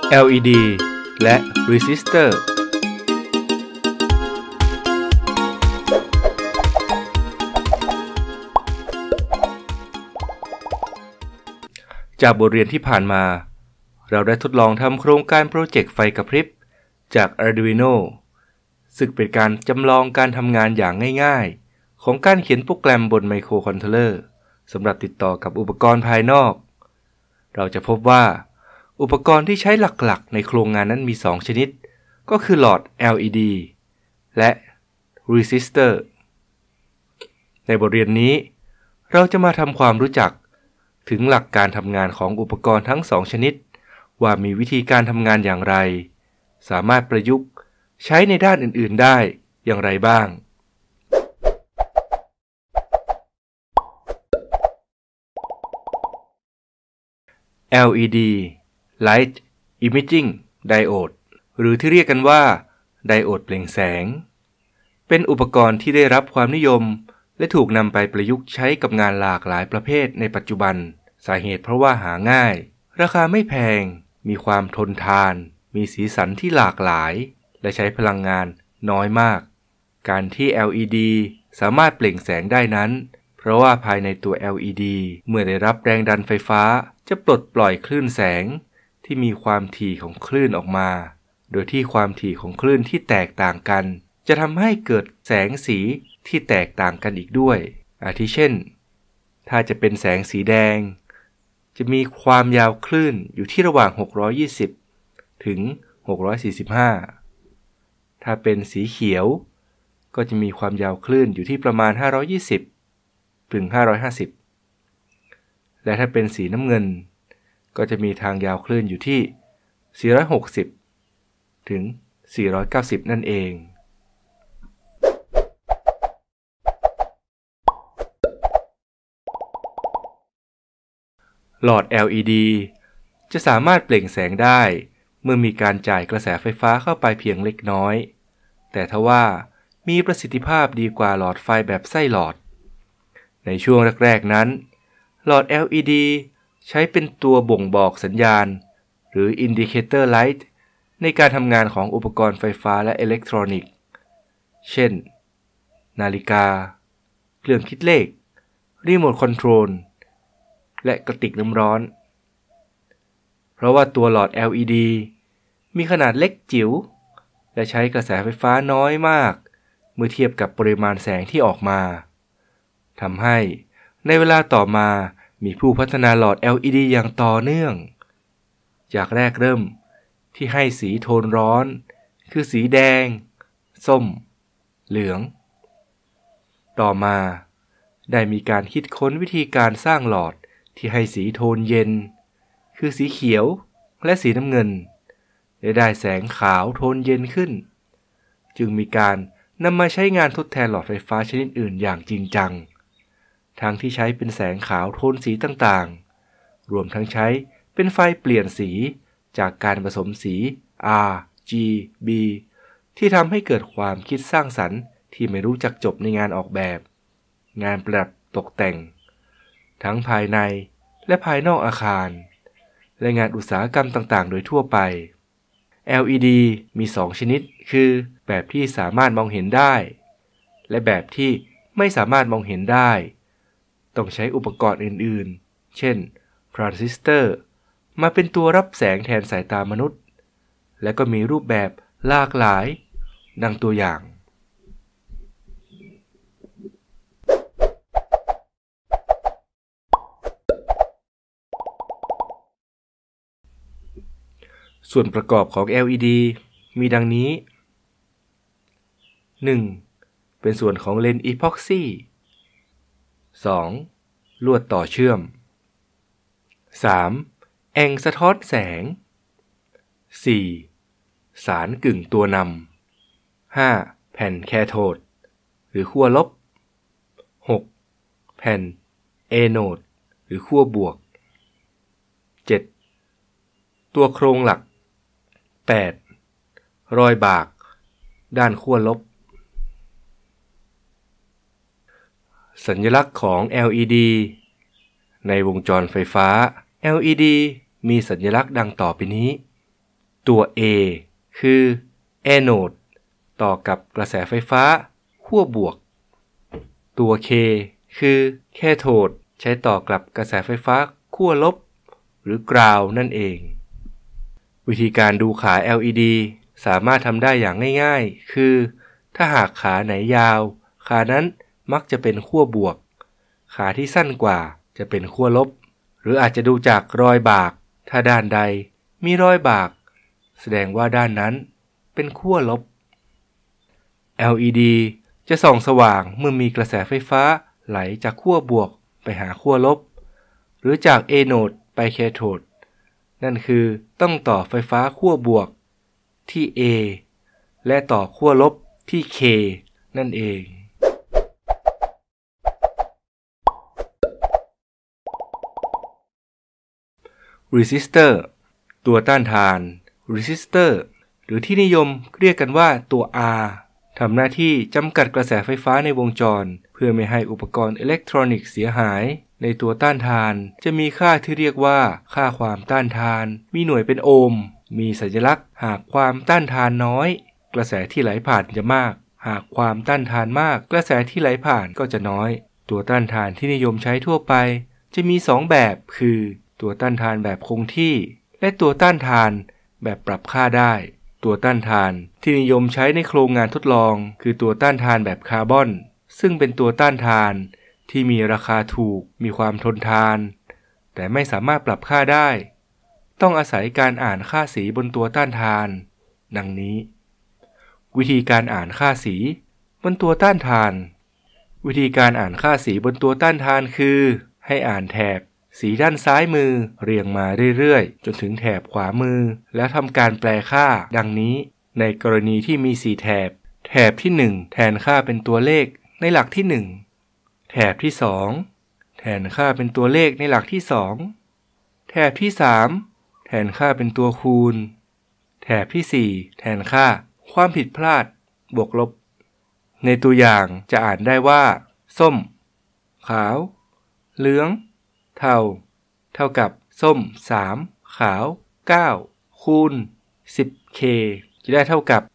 LED และ Resistor จากบทเรียนที่ผ่านมาเราได้ทดลองทำโครงการโปรเจกต์ไฟกระพริบจาก Arduino ซึ่งเป็นการจำลองการทำงานอย่างง่ายๆของการเขียนโปรแกรมบนไมโครคอนโทรลเลอร์สำหรับติดต่อกับอุปกรณ์ภายนอกเราจะพบว่าอุปกรณ์ที่ใช้หลักๆในโครงงานนั้นมี2ชนิดก็คือหลอด LED และ Resistor ในบทเรียนนี้เราจะมาทำความรู้จักถึงหลักการทำงานของอุปกรณ์ทั้ง2ชนิดว่ามีวิธีการทำงานอย่างไรสามารถประยุกต์ใช้ในด้านอื่นๆได้อย่างไรบ้าง LED Light Emitting Diode หรือที่เรียกกันว่าไดโอดเปล่งแสงเป็นอุปกรณ์ที่ได้รับความนิยมและถูกนำไปประยุกต์ใช้กับงานหลากหลายประเภทในปัจจุบันสาเหตุเพราะว่าหาง่ายราคาไม่แพงมีความทนทานมีสีสันที่หลากหลายและใช้พลังงานน้อยมากการที่ LED สามารถเปล่งแสงได้นั้นเพราะว่าภายในตัว LED เมื่อได้รับแรงดันไฟฟ้าจะปลดปล่อยคลื่นแสงที่มีความถี่ของคลื่นออกมาโดยที่ความถี่ของคลื่นที่แตกต่างกันจะทำให้เกิดแสงสีที่แตกต่างกันอีกด้วยอาทิเช่นถ้าจะเป็นแสงสีแดงจะมีความยาวคลื่นอยู่ที่ระหว่าง620ถึง645ถ้าเป็นสีเขียวก็จะมีความยาวคลื่นอยู่ที่ประมาณ520ถึง550และถ้าเป็นสีน้ำเงินก็จะมีทางยาวคลื่นอยู่ที่460ถึง490นั่นเองหลอด LED จะสามารถเปล่งแสงได้เมื่อมีการจ่ายกระแสไฟฟ้าเข้าไปเพียงเล็กน้อยแต่ทว่ามีประสิทธิภาพดีกว่าหลอดไฟแบบไส้หลอดในช่วงแรกๆนั้นหลอด LED ใช้เป็นตัวบ่งบอกสัญญาณหรือ Indicator Light ในการทำงานของอุปกรณ์ไฟฟ้าและอิเล็กทรอนิกส์เช่นนาฬิกาเครื่องคิดเลขรีโมทคอนโทรลและกระติกน้ำร้อนเพราะว่าตัวหลอด LED มีขนาดเล็กจิ๋วและใช้กระแสไฟฟ้าน้อยมากเมื่อเทียบกับปริมาณแสงที่ออกมาทำให้ในเวลาต่อมามีผู้พัฒนาหลอด LED อย่างต่อเนื่องจากแรกเริ่มที่ให้สีโทนร้อนคือสีแดงส้มเหลืองต่อมาได้มีการคิดค้นวิธีการสร้างหลอดที่ให้สีโทนเย็นคือสีเขียวและสีน้ำเงินและได้แสงขาวโทนเย็นขึ้นจึงมีการนำมาใช้งานทดแทนหลอดไฟฟ้าชนิดอื่นอย่างจริงจังทั้งที่ใช้เป็นแสงขาวโทนสีต่างๆรวมทั้งใช้เป็นไฟเปลี่ยนสีจากการผสมสี RGB ที่ทำให้เกิดความคิดสร้างสรรค์ที่ไม่รู้จักจบในงานออกแบบงานประดับตกแต่งทั้งภายในและภายนอกอาคารและงานอุตสาหกรรมต่างๆโดยทั่วไป LED มี2ชนิดคือแบบที่สามารถมองเห็นได้และแบบที่ไม่สามารถมองเห็นได้ต้องใช้อุปกรณ์อื่นๆเช่นทรานซิสเตอร์มาเป็นตัวรับแสงแทนสายตามนุษย์และก็มีรูปแบบหลากหลายดังตัวอย่างส่วนประกอบของ LED มีดังนี้ 1. เป็นส่วนของเลนส์อีพ็อกซี่ 2. ลวดต่อเชื่อม 3. แอ่งสะท้อนแสง 4. สารกึ่งตัวนำ 5. แผ่นแคโทดหรือขั้วลบ 6. แผ่นแอนโนดหรือขั้วบวก 7. ตัวโครงหลัก 8. รอยบากด้านขั้วลบสัญลักษณ์ของ LED ในวงจรไฟฟ้า LED มีสัญลักษณ์ดังต่อไปนี้ตัว A คือ Anode ต่อกับกระแสไฟฟ้าขั้วบวกตัว K คือ Cathode ใช้ต่อกับกระแสไฟฟ้าขั้วลบหรือ Ground นั่นเองวิธีการดูขา LED สามารถทำได้อย่างง่ายๆคือถ้าหากขาไหนยาวขานั้นมักจะเป็นขั้วบวกขาที่สั้นกว่าจะเป็นขั้วลบหรืออาจจะดูจากรอยบากถ้าด้านใดมีรอยบากแสดงว่าด้านนั้นเป็นขั้วลบ LED จะส่องสว่างเมื่อมีกระแสไฟฟ้าไหลจากขั้วบวกไปหาขั้วลบหรือจาก Anode ไป Cathode นั่นคือต้องต่อไฟฟ้าขั้วบวกที่ A และต่อขั้วลบที่ K นั่นเอง Resistor ตัวต้านทาน Resistor หรือที่นิยมเรียกกันว่าตัว R ทำหน้าที่จำกัดกระแสไฟฟ้าในวงจรเพื่อไม่ให้อุปกรณ์อิเล็กทรอนิกส์เสียหายในตัวต้านทานจะมีค่าที่เรียกว่าค่าความต้านทานมีหน่วยเป็นโอห์มมีสัญลักษณ์หากความต้านทานน้อยกระแสที่ไหลผ่านจะมากหากความต้านทานมากกระแสที่ไหลผ่านก็จะน้อยตัวต้านทานที่นิยมใช้ทั่วไปจะมี2แบบคือตัวต้านทานแบบคงที่และตัวต้านทานแบบปรับค่าได้ตัวต้านทานที่นิยมใช้ในโครงงานทดลองคือตัวต้านทานแบบคาร์บอนซึ่งเป็นตัวต้านทานที่มีราคาถูกมีความทนทานแต่ไม่สามารถปรับค่าได้ต้องอาศัยการอ่านค่าสีบนตัวต้านทานดังนี้วิธีการอ่านค่าสีบนตัวต้านทานวิธีการอ่านค่าสีบนตัวต้านทานคือให้อ่านแถบสีด้านซ้ายมือเรียงมาเรื่อยๆจนถึงแถบขวามือแล้วทำการแปลค่าดังนี้ในกรณีที่มี4แถบแถบที่1แทนค่าเป็นตัวเลขในหลักที่1แถบที่2แทนค่าเป็นตัวเลขในหลักที่2แถบที่3แทนค่าเป็นตัวคูณแถบที่4แทนค่าความผิดพลาดบวกลบในตัวอย่างจะอ่านได้ว่าส้มขาวเหลืองเทาเท่ากับส้ม3ขาว9คูณ 10K จะได้เท่ากับ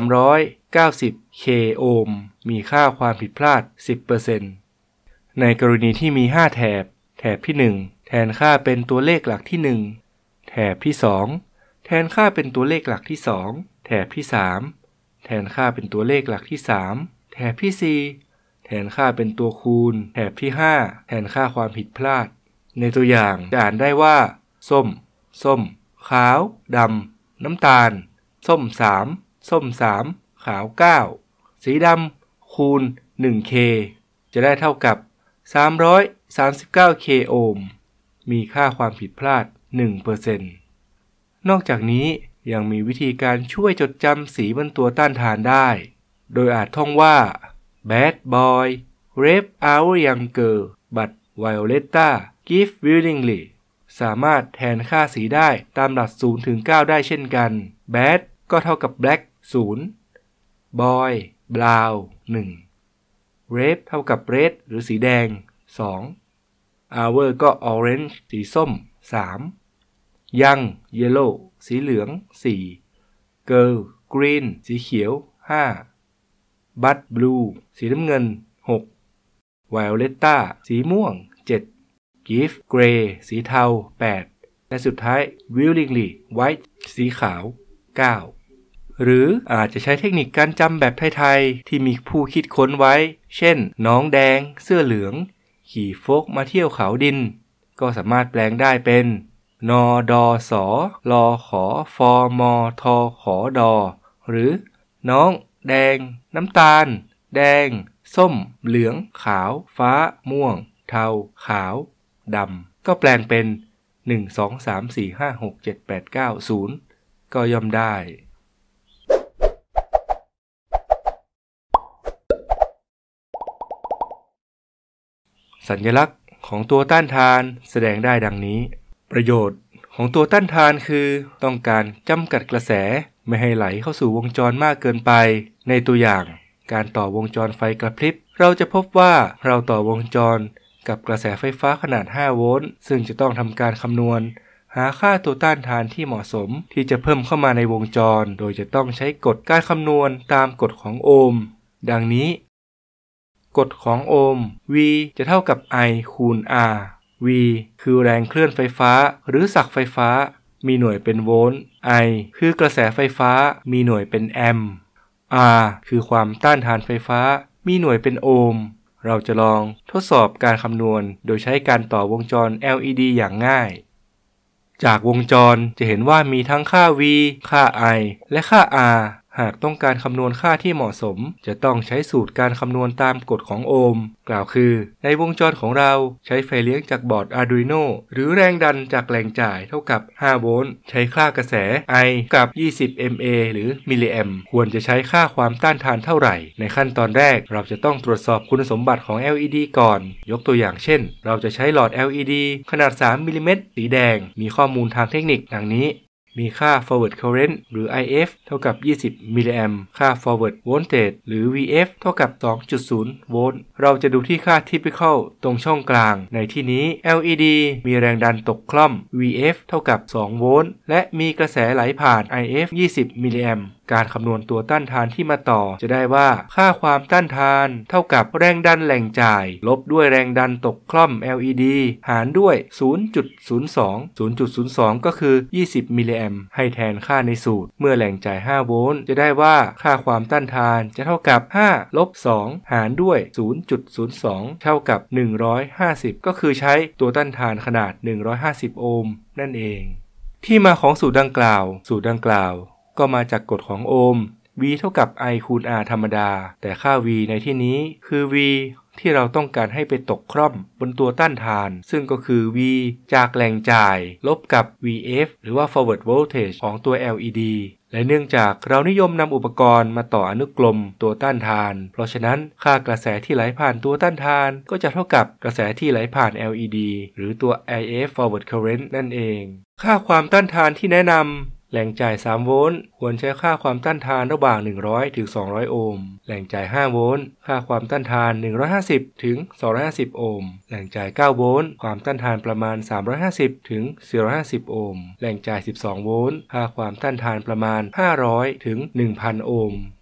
390 K โอห์มมีค่าความผิดพลาด 10% ในกรณีที่มี5แถบแถบที่1แทนค่าเป็นตัวเลขหลักที่1แถบที่2แทนค่าเป็นตัวเลขหลักที่2แถบที่3แทนค่าเป็นตัวเลขหลักที่3แถบที่4แทนค่าเป็นตัวคูณแถบที่5แทนค่าความผิดพลาดในตัวอย่างจะอ่านได้ว่าส้มขาวดำน้ำตาลส้ม3ขาว9สีดำคูณ 1K จะได้เท่ากับ339 K โอห์มมีค่าความผิดพลาด 1% นอกจากนี้ยังมีวิธีการช่วยจดจำสีบนตัวต้านทานได้โดยอาจท่องว่า Bad boy rave our young girl but Violetta give willingly สามารถแทนค่าสีได้ตามหลัก0ถึง9ได้เช่นกัน Bad ก็เท่ากับ Black 0 Boy Brown 1 Red เท่ากับ Red หรือสีแดง2 Hour ก็ Orange สีส้ม3 Young Yellow สีเหลือง4 Girl Green สีเขียว5 Bud Blue สีน้ำเงิน6 Violetta สีม่วง7 Gift Grey สีเทา8และสุดท้าย Willingly White สีขาว9หรืออาจจะใช้เทคนิคการจำแบบไทยๆที่มีผู้คิดค้นไว้เช่นน้องแดงเสื้อเหลืองขี่โฟกมาเที่ยวเขาดินก็สามารถแปลงได้เป็นนอดอสอลอขอฟอมอทอขอดอหรือน้องแดงน้ำตาลแดงส้มเหลืองขาวฟ้าม่วงเทาขาวดำก็แปลงเป็น1 2 3 4 5 6 7 8 9 0ก็ย่อมได้สัญลักษณ์ของตัวต้านทานแสดงได้ดังนี้ประโยชน์ของตัวต้านทานคือต้องการจำกัดกระแสไม่ให้ไหลเข้าสู่วงจรมากเกินไปในตัวอย่างการต่อวงจรไฟกระพริบเราจะพบว่าเราต่อวงจรกับกระแสไฟฟ้าขนาด5โวลต์ซึ่งจะต้องทำการคำนวณหาค่าตัวต้านทานที่เหมาะสมที่จะเพิ่มเข้ามาในวงจรโดยจะต้องใช้กฎการคำนวณตามกฎของโอห์มดังนี้กฎของโอห์ม V จะเท่ากับ I คูณ R V คือแรงเคลื่อนไฟฟ้าหรือศักย์ไฟฟ้ามีหน่วยเป็นโวลต์ I คือกระแสไฟฟ้ามีหน่วยเป็นแอมป์ R คือความต้านทานไฟฟ้ามีหน่วยเป็นโอห์มเราจะลองทดสอบการคำนวณโดยใช้การต่อวงจร LED อย่างง่ายจากวงจรจะเห็นว่ามีทั้งค่า V ค่า I และค่า R หากต้องการคำนวณค่าที่เหมาะสมจะต้องใช้สูตรการคำนวณตามกฎของโอห์มกล่าวคือในวงจรของเราใช้ไฟเลี้ยงจากบอร์ด Arduino หรือแรงดันจากแหล่งจ่ายเท่ากับ5โวลต์ใช้ค่ากระแส I กับ20 mA หรือมิลลิแอมป์ควรจะใช้ค่าความต้านทานเท่าไหร่ในขั้นตอนแรกเราจะต้องตรวจสอบคุณสมบัติของ LED ก่อนยกตัวอย่างเช่นเราจะใช้หลอด LED ขนาด3มิลลิเมตรสีแดงมีข้อมูลทางเทคนิคดังนี้มีค่า forward current หรือ IF เท่ากับ20มิลลิแอมป์ค่า forward voltage หรือ VF เท่ากับ 2.0 โวลต์เราจะดูที่ค่า typical ตรงช่องกลางในที่นี้ LED มีแรงดันตกคล่อม VF เท่ากับ2โวลต์และมีกระแสไหลผ่าน IF 20มิลลิแอมป์การคำนวณตัวต้านทานที่มาต่อจะได้ว่าค่าความต้านทานเท่ากับแรงดันแหล่งจ่ายลบด้วยแรงดันตกคล่อม LED หารด้วย 0.02 ก็คือ20มิลลิแอมป์ให้แทนค่าในสูตรเมื่อแหล่งจ่าย5โวลต์จะได้ว่าค่าความต้านทานจะเท่ากับ5ลบ2หารด้วย 0.02 เท่ากับ150ก็คือใช้ตัวต้านทานขนาด150โอห์มนั่นเองที่มาของสูตรดังกล่าวก็มาจากกฎของโอห์ม V เท่ากับ I คูณ R ธรรมดาแต่ค่า V ในที่นี้คือ V ที่เราต้องการให้ไปตกคร่อมบนตัวต้านทานซึ่งก็คือ V จากแหล่งจ่ายลบกับ VF หรือว่า forward voltage ของตัว LED และเนื่องจากเรานิยมนำอุปกรณ์มาต่ออนุกรมตัวต้านทานเพราะฉะนั้นค่ากระแสที่ไหลผ่านตัวต้านทานก็จะเท่ากับกระแสที่ไหลผ่าน LED หรือตัว IF forward current นั่นเองค่าความต้านทานที่แนะนำแหล่งจ่าย3โวลต์ควรใช้ค่าความต้านทานระหว่าง100ถึง200โอห์มแหล่งจ่าย5โวลต์ค่าความต้านทาน150ถึง250โอห์มแหล่งจ่าย9โวลต์ความต้านทานประมาณ350ถึง450โอห์มแหล่งจ่าย12โวลต์ค่าความต้านทานประมาณ500ถึง 1,000 โอห์ม